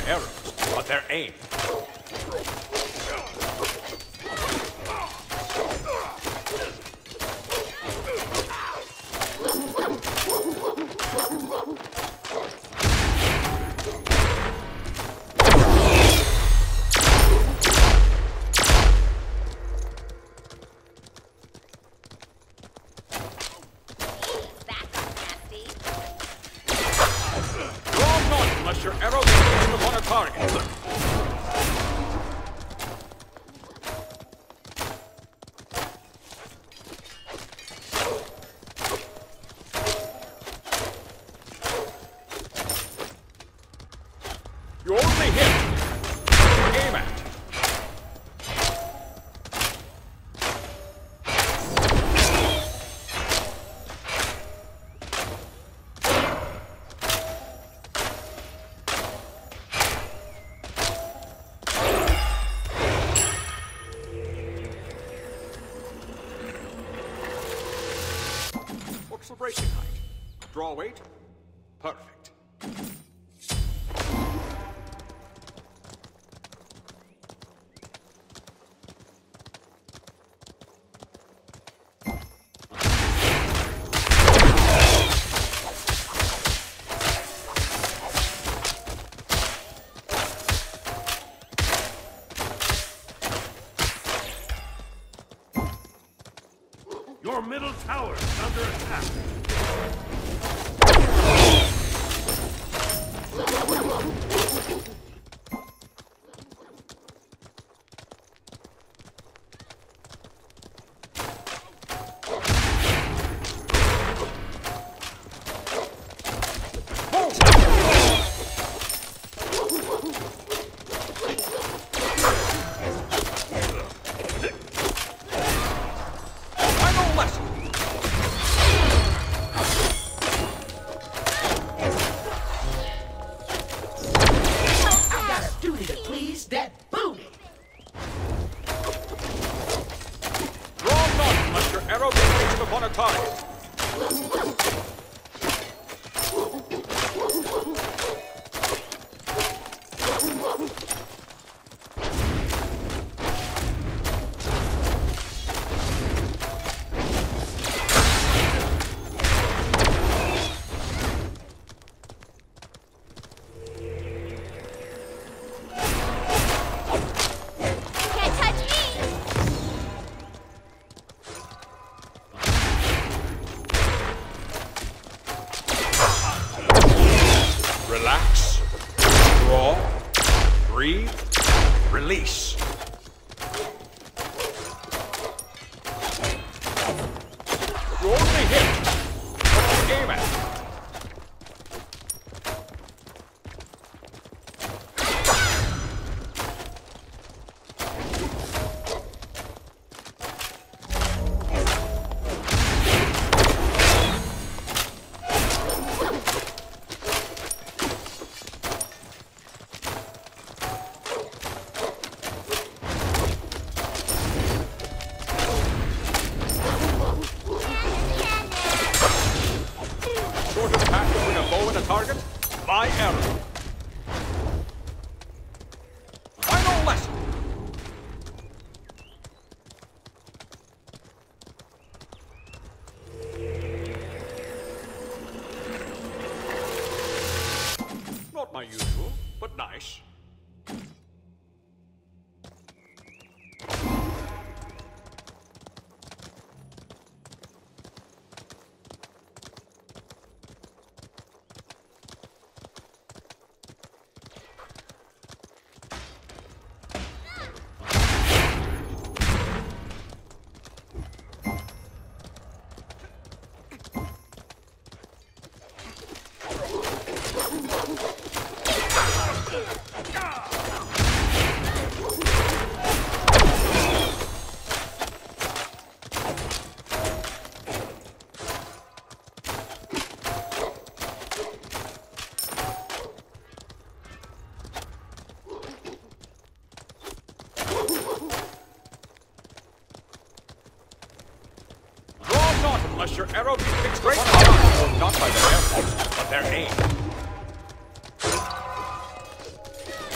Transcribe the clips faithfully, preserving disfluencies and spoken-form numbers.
arrows, but their aim. Unless your arrow is upon a target. You only hit. Aim at. What's the bracing height? Draw weight? Perfect. Your middle tower is under attack. Arrow is upon a target. Relax, draw, breathe, release. You only hit. Aim at. Target, my arrow. Final lesson. Not my usual, but nice. Unless your arrow be fixed right on, not by their arrows, but their aim.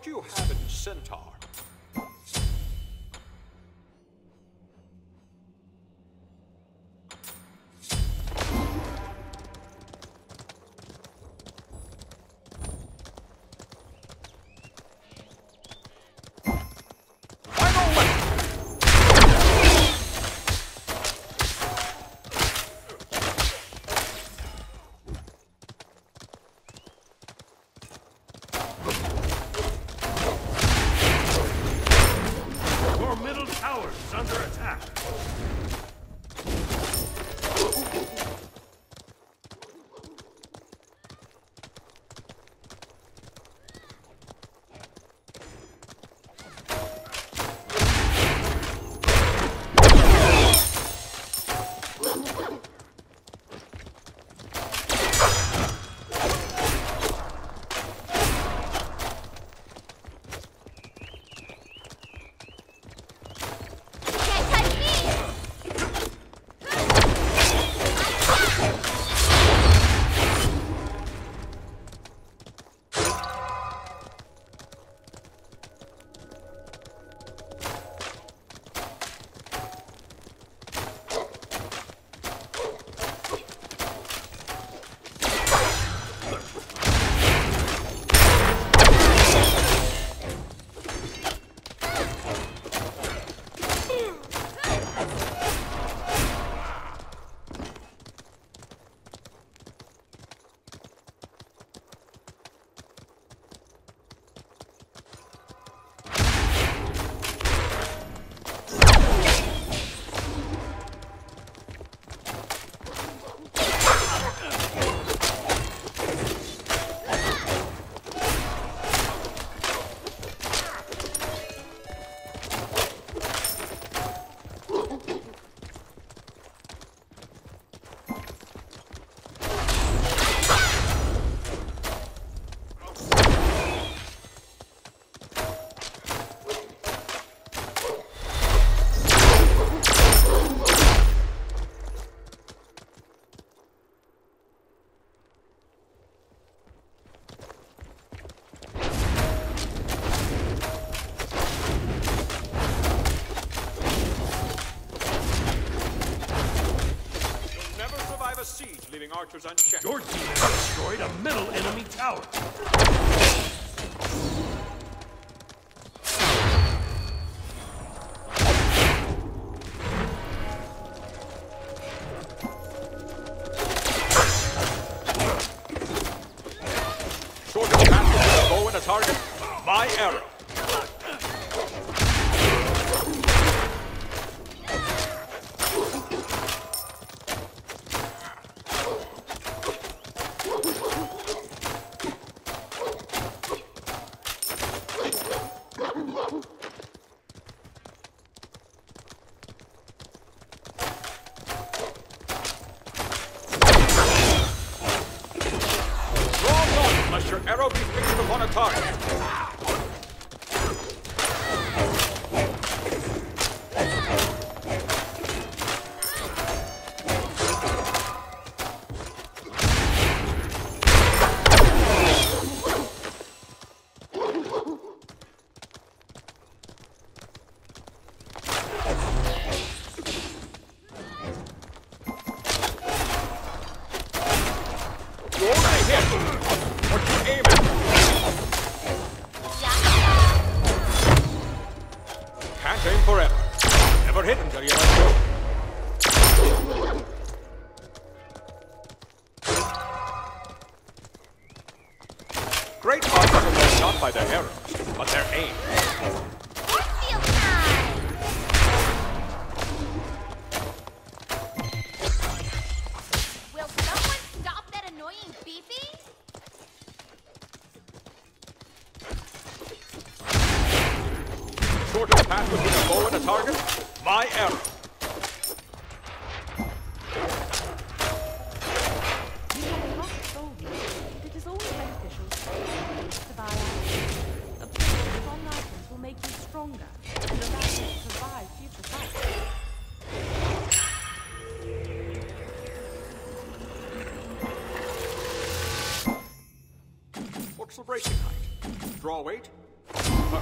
What do you have in Centaur? Leaving archers unchecked. Your team has destroyed a middle enemy tower. Shortest path to a bow and a target. My arrow. Unless your arrow be fixed upon a target. You're only hit what you aim at. Can't aim forever. Never hit until you let go. Great archers are not shot by their arrows, but their aim. Will someone stop that annoying beeping? Shortest path between a bow and a target? My arrow. It is always beneficial to buy items. Obtaining strong items will make you stronger and allow you to survive future fights. What's the bracing height? Draw weight? her.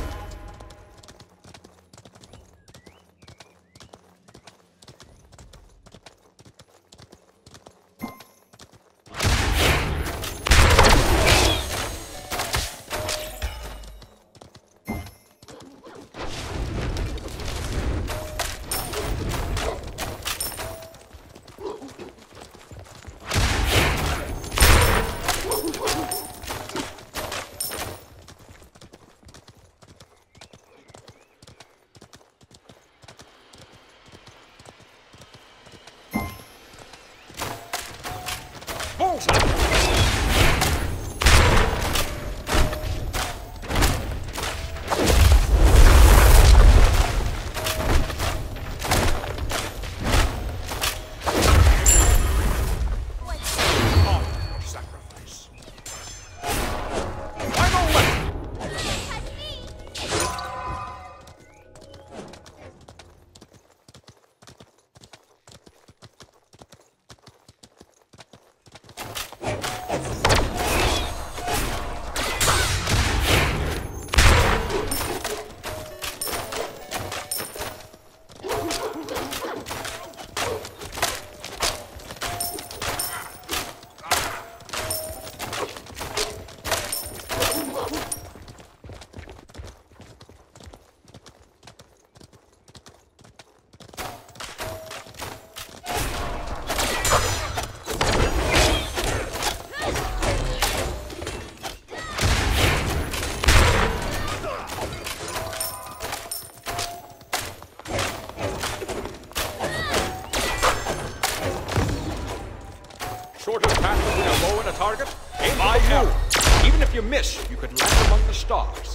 Shortest path between a bow and a target? Aim my arrow. Even if you miss, you could land among the stars.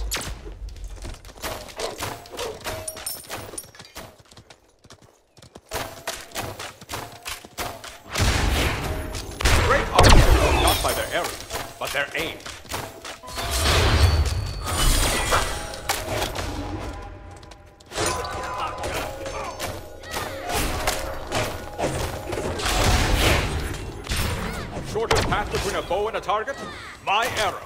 Great archers are not by their arrows, but their aim. Shortest path between a bow and a target? My arrow.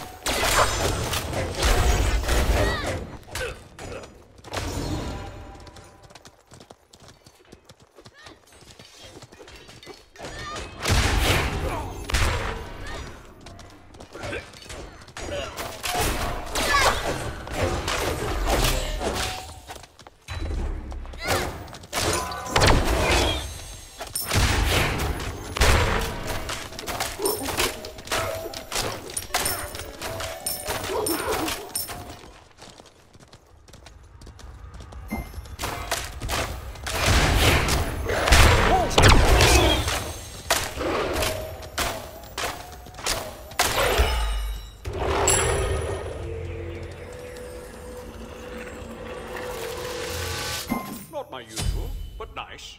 Not my usual, but nice.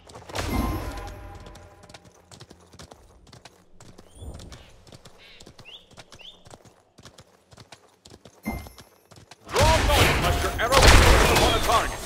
Draw not unless your arrow is upon a target.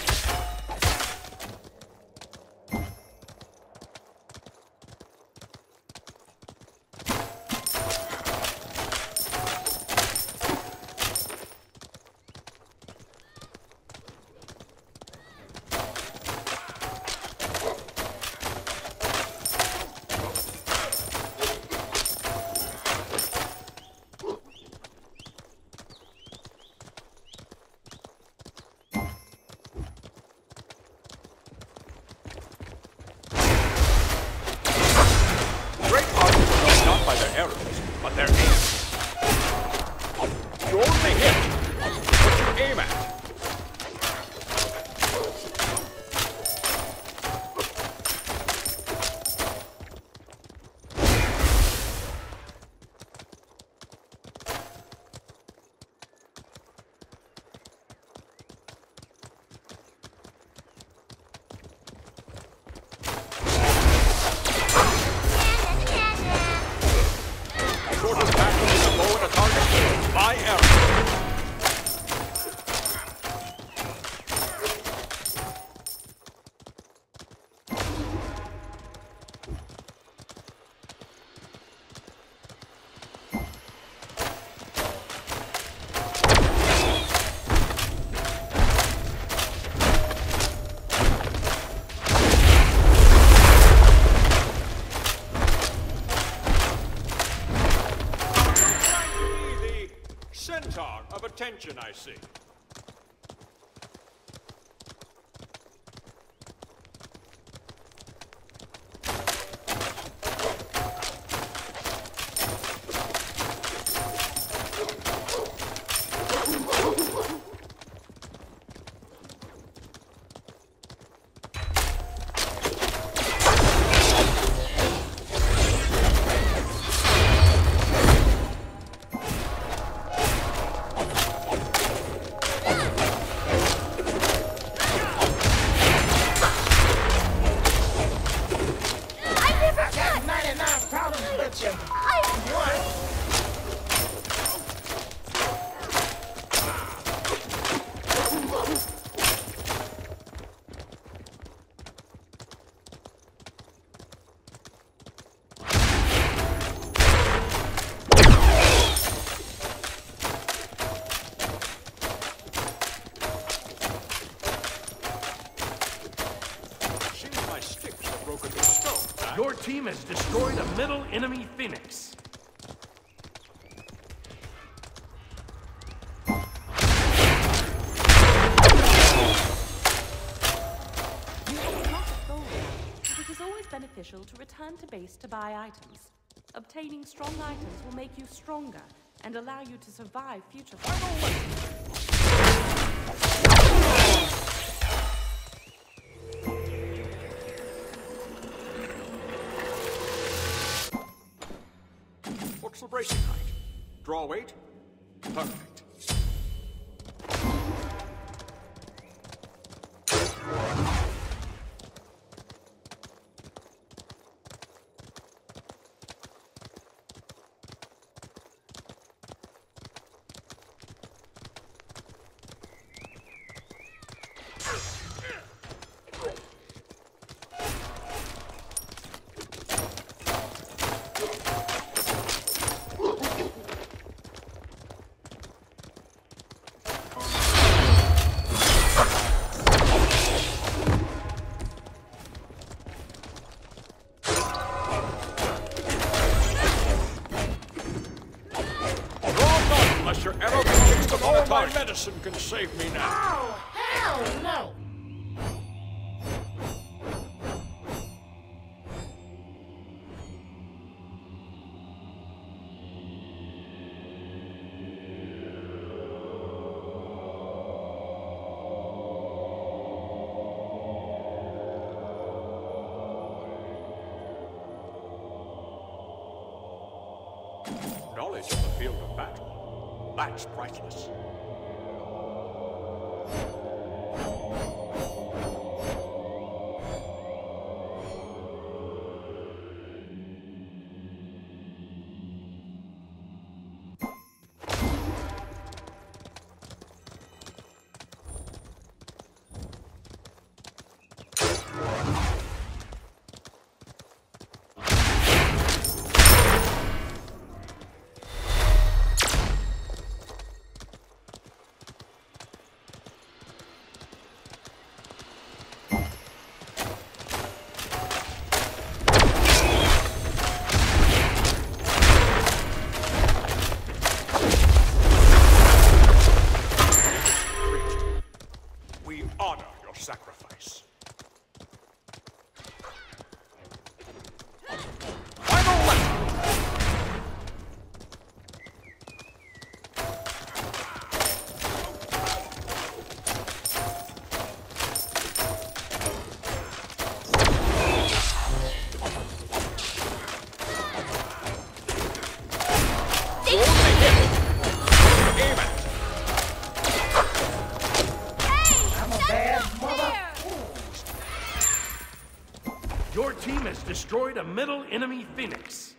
By their arrows, but their aim. You only hit what you aim at. Shortest path between a bow and a target? My arrow. star of attention, I see. Your team has destroyed a middle enemy Phoenix. It is always beneficial to return to base to buy items. Obtaining strong items will make you stronger and allow you to survive future fights. What's the bracing height? Draw weight? Perfect. Unless your arrow can fix them all, my medicine can save me now. Oh, hell no! Knowledge of the field of battle, that's priceless. We honor your sacrifice. Final left! Your team has destroyed a middle enemy Phoenix.